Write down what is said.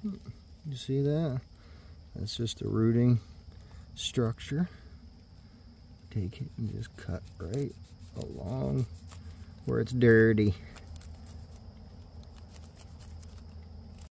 You see that? That's just a rooting structure. Take it and just cut right along where it's dirty.